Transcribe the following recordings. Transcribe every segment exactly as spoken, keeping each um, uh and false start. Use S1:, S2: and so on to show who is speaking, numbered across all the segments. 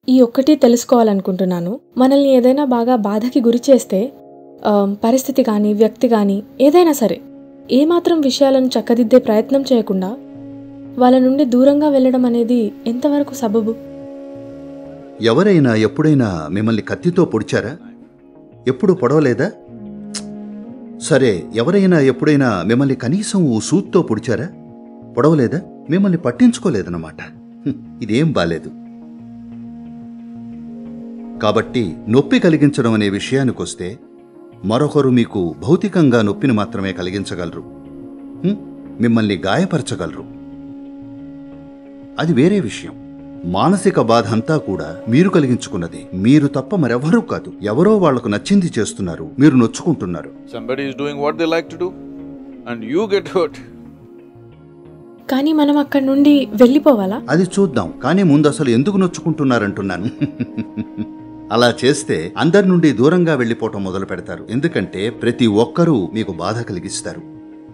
S1: ఈ ఒక్కటి తెలుసుకోవాలనుకుంటున్నాను. మనల్ని ఏదైనా బాగా బాధకి గురి చేస్తే పరిస్థితి కానీ వ్యక్తి కానీ ఏదైనా సరే ఏమాత్రం విషయాలను చక్కదిద్దే ప్రయత్నం చేయకుండా వాళ్ళ నుండి దూరంగా వెళ్ళడం అనేది ఎంతవరకు సబబు?
S2: ఎవరైనా ఎప్పుడైనా మిమ్మల్ని కత్తితో పొడిచారా? ఎప్పుడు పొడవలేదా? సరే, ఎవరైనా ఎప్పుడైనా మిమ్మల్ని కనీసం ఓ సూత్తో పొడిచారా? పొడవలేదా? మిమ్మల్ని పట్టించుకోలేదన్నమాట. ఇదేం బాలేదు. కాబట్టి నొప్పి కలిగించడం అనే విషయానికొస్తే మరొకరు మీకు భౌతికంగా నొప్పిని మాత్రమే కలిగించగలరు, మిమ్మల్ని గాయపరచగలరు. అది వేరే విషయం. మానసిక బాధ అంతా కూడా మీరు కలిగించుకున్నది. మీరు తప్ప మరెవరూ కాదు. ఎవరో వాళ్లకు నచ్చింది చేస్తున్నారు, మీరు నొచ్చుకుంటున్నారు.
S3: Somebody is doing what they like to do and you get hurt.
S1: కానీ మనం అక్కడి నుండి వెళ్ళిపోవాలా?
S2: అది చూద్దాం. కానీ ముందు అసలు ఎందుకు నొచ్చుకుంటున్నారంటున్నాను. అలా చేస్తే అందరి నుండి దూరంగా వెళ్ళిపోవటం మొదలు పెడతారు. ఎందుకంటే ప్రతి ఒక్కరూ మీకు బాధ కలిగిస్తారు.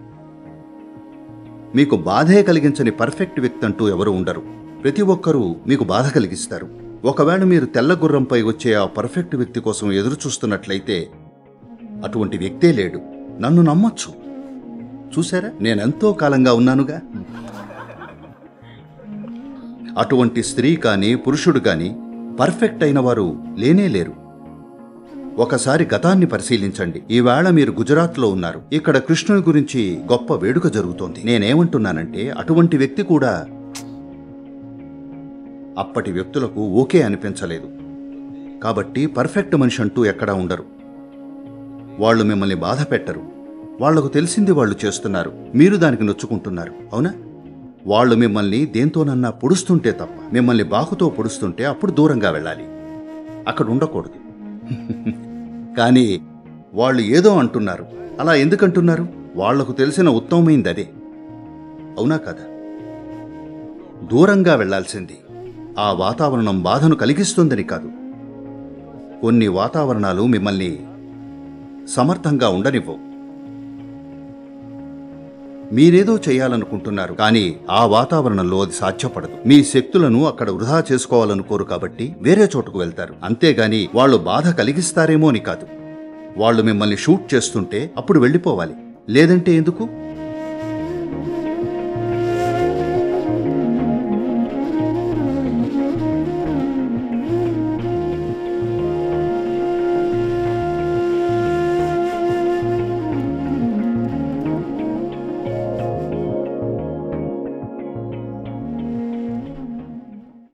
S2: మీకు బాధే కలిగించని పర్ఫెక్ట్ వ్యక్తి అంటూ ఎవరు ఉండరు. ప్రతి ఒక్కరూ మీకు బాధ కలిగిస్తారు. ఒకవేళ మీరు తెల్ల గుర్రంపై వచ్చే ఆ పర్ఫెక్ట్ వ్యక్తి కోసం ఎదురు చూస్తున్నట్లయితే అటువంటి వ్యక్తే లేడు. నన్ను నమ్మొచ్చు. చూసారా, నేనెంతో కాలంగా ఉన్నానుగా. అటువంటి స్త్రీ కానీ పురుషుడు కానీ పర్ఫెక్ట్ అయిన వారు లేనేలేరు. ఒకసారి గతాన్ని పరిశీలించండి. ఈవేళ మీరు గుజరాత్లో ఉన్నారు. ఇక్కడ కృష్ణుని గురించి గొప్ప వేడుక జరుగుతోంది. నేనేమంటున్నానంటే అటువంటి వ్యక్తి కూడా అప్పటి వ్యక్తులకు ఓకే అనిపించలేదు. కాబట్టి పర్ఫెక్ట్ మనిషి అంటూ ఎక్కడా ఉండరు. వాళ్ళు మిమ్మల్ని బాధ పెట్టరు. వాళ్లకు తెలిసింది వాళ్ళు చేస్తున్నారు, మీరు దానికి నొచ్చుకుంటున్నారు. అవునా? వాళ్ళు మిమ్మల్ని దేంతోనన్నా పొడుస్తుంటే తప్ప, మిమ్మల్ని బాకుతో పొడుస్తుంటే అప్పుడు దూరంగా వెళ్ళాలి, అక్కడ ఉండకూడదు. కానీ వాళ్ళు ఏదో అంటున్నారు. అలా ఎందుకంటున్నారు? వాళ్లకు తెలిసిన ఉత్తమమైంది అదే. అవునా కదా? దూరంగా వెళ్లాల్సింది ఆ వాతావరణం బాధను కలిగిస్తుందని కాదు. కొన్ని వాతావరణాలు మిమ్మల్ని సమర్థంగా ఉండనివ్వవు. మీరేదో చేయాలనుకుంటున్నారు, కానీ ఆ వాతావరణంలో అది సాధ్యపడదు. మీ శక్తులను అక్కడ వృధా చేసుకోవాలనుకోరు కాబట్టి వేరే చోటుకు వెళ్తారు. అంతేగాని వాళ్ళు బాధ కలిగిస్తారేమో అని కాదు. వాళ్ళు మిమ్మల్ని షూట్ చేస్తుంటే అప్పుడు వెళ్ళిపోవాలి, లేదంటే ఎందుకు?